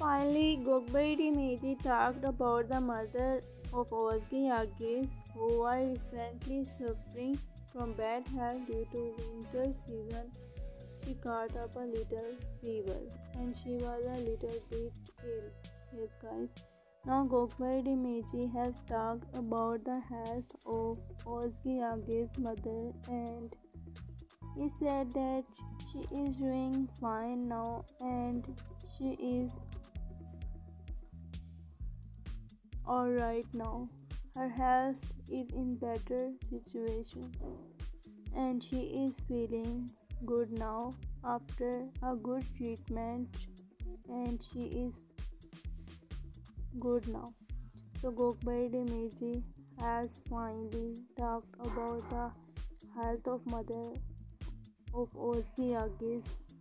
Finally, Gökberk talked about the mother of Özge yagiz, who was recently suffering from bad health due to winter season. She caught up a little fever and she was a little bit ill. Yes, guys. Now Gökberk has talked about the health of Özge yagiz's mother, and he said that she is doing fine now and she is alright now. Her health is in better situation and she is feeling good now after a good treatment and she is good now. So Gökberk has finally talked about the health of mother of Özge yagiz.